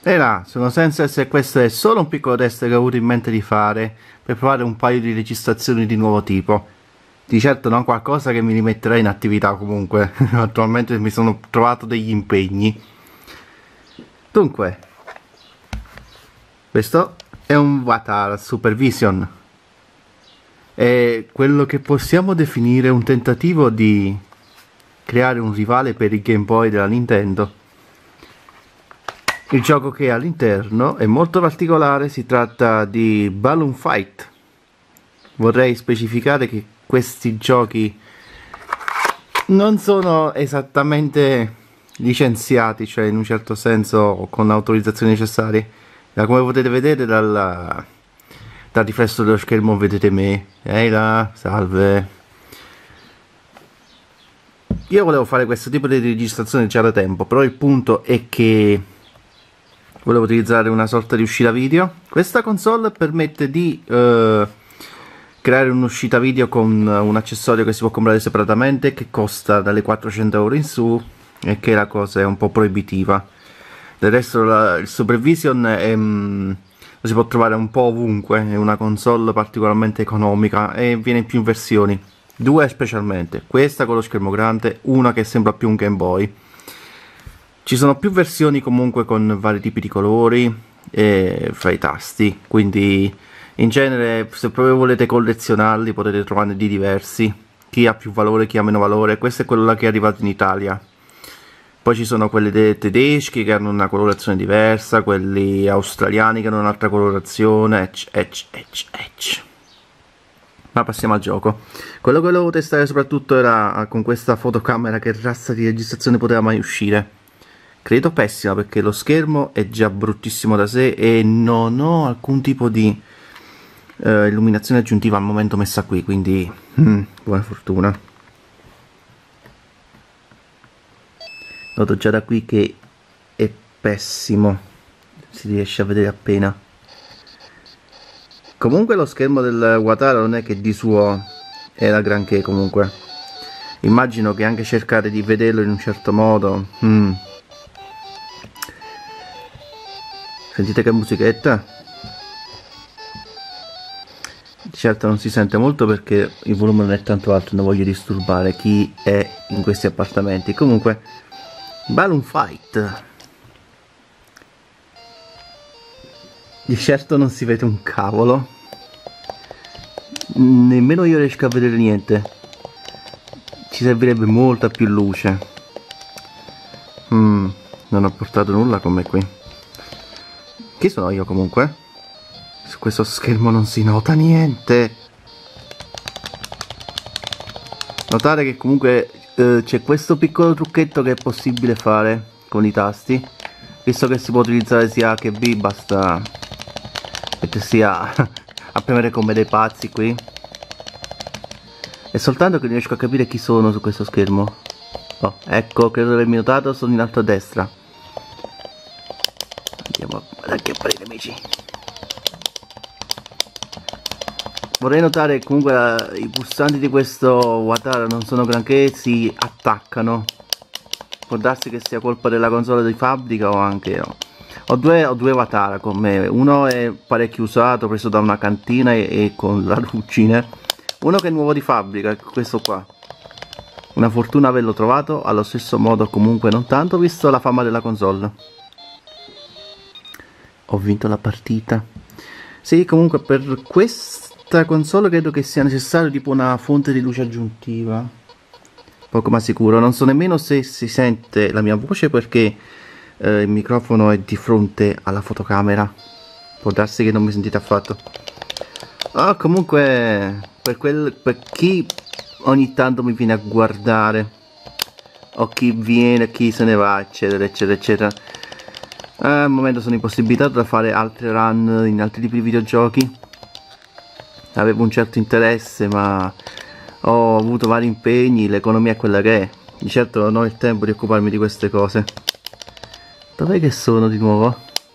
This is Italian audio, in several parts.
E là, sono Senses e questo è solo un piccolo test che ho avuto in mente di fare per provare un paio di registrazioni di nuovo tipo. Di certo non qualcosa che mi rimetterà in attività comunque, attualmente mi sono trovato degli impegni. Dunque, questo è un Vatar Supervision. È quello che possiamo definire un tentativo di creare un rivale per il Game Boy della Nintendo. Il gioco che all'interno è molto particolare, si tratta di Balloon Fight. Vorrei specificare che questi giochi non sono esattamente licenziati, cioè in un certo senso con l'autorizzazione necessaria. Come potete vedere dal riflesso dello schermo vedete me. Ehi là, salve. Io volevo fare questo tipo di registrazione già da tempo, però il punto è che volevo utilizzare una sorta di uscita video. Questa console permette di creare un'uscita video con un accessorio che si può comprare separatamente, che costa dalle 400 euro in su, e che la cosa è un po' proibitiva. Del resto il Supervision lo si può trovare un po' ovunque, è una console particolarmente economica e viene in più versioni, due specialmente, questa con lo schermo grande, una che sembra più un Game Boy. Ci sono più versioni comunque con vari tipi di colori fra i tasti, quindi in genere se proprio volete collezionarli potete trovarne di diversi, chi ha più valore, chi ha meno valore. Questo è quello là che è arrivato in Italia. Poi ci sono quelli tedeschi che hanno una colorazione diversa, quelli australiani che hanno un'altra colorazione, Ma passiamo al gioco. Quello che volevo testare soprattutto era con questa fotocamera, che razza di registrazione poteva mai uscire. Credo pessima, perché lo schermo è già bruttissimo da sé e non ho alcun tipo di illuminazione aggiuntiva al momento messa qui, quindi buona fortuna. Noto già da qui che è pessimo, si riesce a vedere appena. Comunque lo schermo del Watara non è che di suo era granché, comunque immagino che anche cercare di vederlo in un certo modo. Sentite che musichetta? Certo non si sente molto perché il volume non è tanto alto, non voglio disturbare chi è in questi appartamenti. Comunque, Balloon Fight. Di certo non si vede un cavolo, nemmeno io riesco a vedere niente, ci servirebbe molta più luce. Non ho portato nulla con me qui. Chi sono io comunque? Su questo schermo non si nota niente. Notare che comunque c'è questo piccolo trucchetto che è possibile fare con i tasti, visto che si può utilizzare sia A che B, basta mettersi a premere come dei pazzi qui. È soltanto che non riesco a capire chi sono su questo schermo. Oh, ecco, credo di avermi notato, sono in alto a destra. Andiamo ad acchiappare gli amici. Vorrei notare che comunque i pulsanti di questo Watara non sono granché, si attaccano. Può darsi che sia colpa della console di fabbrica o anche no. Ho due Watara con me, uno è parecchio usato, preso da una cantina e con la ruggine. Uno che è nuovo di fabbrica, questo qua. Una fortuna averlo trovato, allo stesso modo comunque non tanto, visto la fama della console. Ho vinto la partita. Sì, comunque per questa console credo che sia necessario tipo una fonte di luce aggiuntiva. Poco ma sicuro, non so nemmeno se si sente la mia voce perché il microfono è di fronte alla fotocamera. Può darsi che non mi sentite affatto. Comunque per chi ogni tanto mi viene a guardare, o chi viene, chi se ne va, eccetera eccetera eccetera, al momento sono impossibilitato da fare altre run in altri tipi di videogiochi. Avevo un certo interesse ma ho avuto vari impegni, l'economia è quella che è, di certo non ho il tempo di occuparmi di queste cose. Dov'è che sono di nuovo?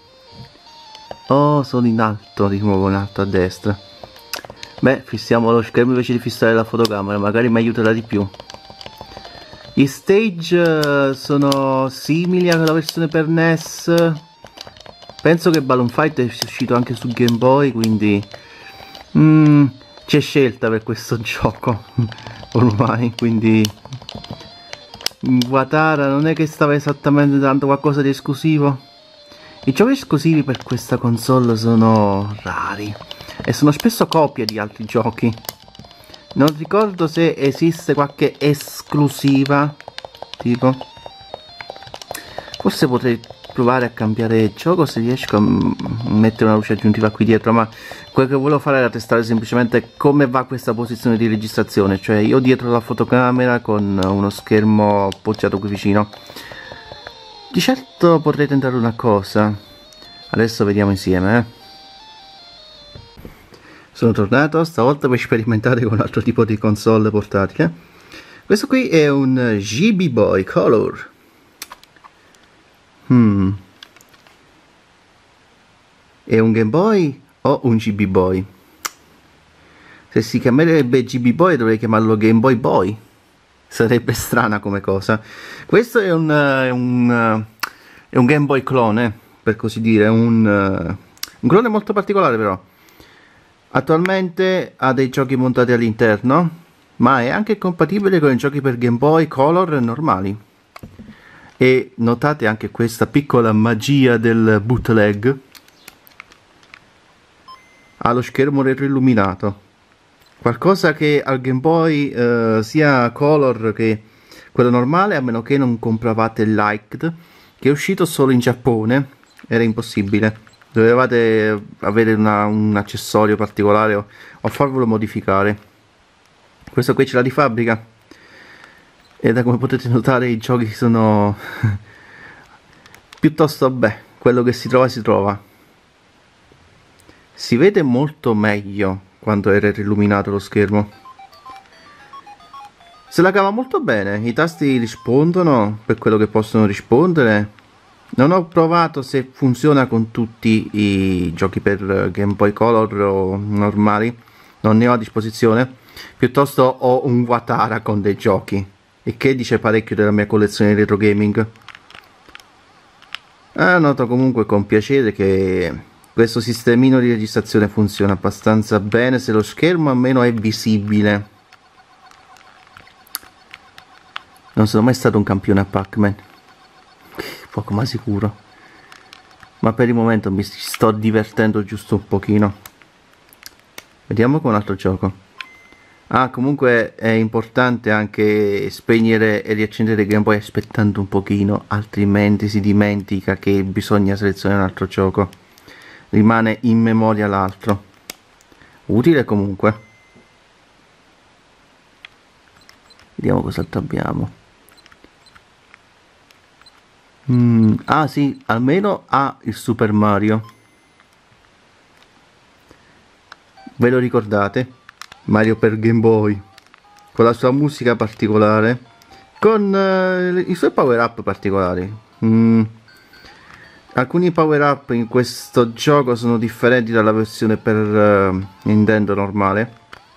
Oh, sono in alto di nuovo, in alto a destra. Beh, fissiamo lo schermo invece di fissare la fotocamera, magari mi aiuterà di più. Gli stage sono simili alla versione per NES, Penso che Balloon Fight è uscito anche su Game Boy, quindi c'è scelta per questo gioco ormai, quindi Watara non è che stava esattamente dando qualcosa di esclusivo. I giochi esclusivi per questa console sono rari e sono spesso copie di altri giochi. Non ricordo se esiste qualche esclusiva, tipo. Forse potrei provare a cambiare gioco se riesco a mettere una luce aggiuntiva qui dietro, ma quello che volevo fare era testare semplicemente come va questa posizione di registrazione, cioè io dietro la fotocamera con uno schermo appoggiato qui vicino. Di certo potrei tentare una cosa, adesso vediamo insieme. Sono tornato stavolta per sperimentare con un altro tipo di console portatile. Questo qui è un GB Boy Color. È un Game Boy o un GB Boy? Se si chiamerebbe GB Boy dovrei chiamarlo Game Boy Boy. Sarebbe strana come cosa. Questo è un Game Boy clone, per così dire, un clone molto particolare però. Attualmente ha dei giochi montati all'interno, ma è anche compatibile con i giochi per Game Boy Color normali. E notate anche questa piccola magia del bootleg. Ha lo schermo retroilluminato. Qualcosa che al Game Boy sia Color che quello normale, a meno che non compravate il Liked, che è uscito solo in Giappone, era impossibile. Dovevate avere un accessorio particolare o farvelo modificare. Questo qui ce l'ha di fabbrica. E da come potete notare i giochi sono piuttosto, beh, quello che si trova si trova. Si vede molto meglio quando era illuminato lo schermo. Se la cava molto bene, i tasti rispondono per quello che possono rispondere. Non ho provato se funziona con tutti i giochi per Game Boy Color o normali, non ne ho a disposizione. Piuttosto ho un Watara con dei giochi, il che dice parecchio della mia collezione di retro gaming. Noto comunque con piacere che questo sistemino di registrazione funziona abbastanza bene se lo schermo almeno è visibile. Non sono mai stato un campione a Pac-Man, poco ma sicuro, ma per il momento mi sto divertendo giusto un pochino. Vediamo con un altro gioco. Comunque è importante anche spegnere e riaccendere il Game Boy aspettando un pochino, altrimenti si dimentica che bisogna selezionare un altro gioco. Rimane in memoria l'altro. Utile comunque. Vediamo cos'altro abbiamo. Sì, almeno ha il Super Mario. Ve lo ricordate? Mario per Game Boy, con la sua musica particolare, con i suoi power up particolari. Alcuni power up in questo gioco sono differenti dalla versione per Nintendo normale.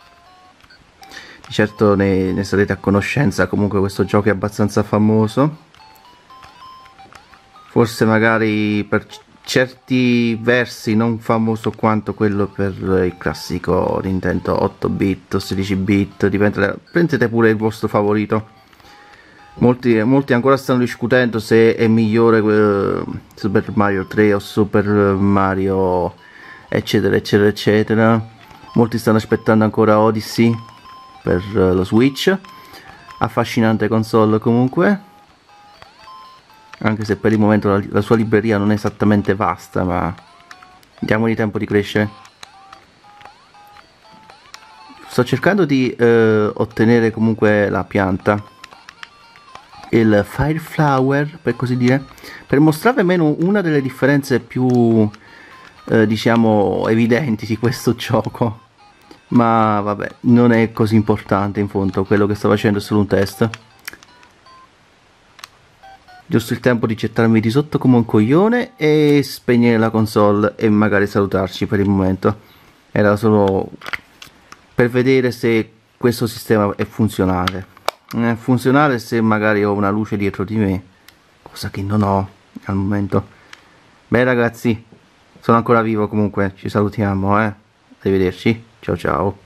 Di certo ne sarete a conoscenza, comunque questo gioco è abbastanza famoso. Forse magari per certi versi non famoso quanto quello per il classico Nintendo 8 bit o 16 bit, prendete pure il vostro favorito. Molti ancora stanno discutendo se è migliore Super Mario 3 o Super Mario eccetera eccetera eccetera. Molti stanno aspettando ancora Odyssey per lo Switch. Affascinante console comunque, anche se per il momento la sua libreria non è esattamente vasta, ma diamogli tempo di crescere. Sto cercando di ottenere comunque la pianta, il Fire Flower per così dire, per mostrarvi almeno una delle differenze più diciamo evidenti di questo gioco, ma vabbè, non è così importante in fondo, quello che sto facendo è solo un test. Giusto il tempo di gettarmi di sotto come un coglione e spegnere la console e magari salutarci per il momento. Era solo per vedere se questo sistema è funzionale. È funzionale se magari ho una luce dietro di me, cosa che non ho al momento. Beh ragazzi, sono ancora vivo comunque, ci salutiamo, arrivederci, ciao ciao.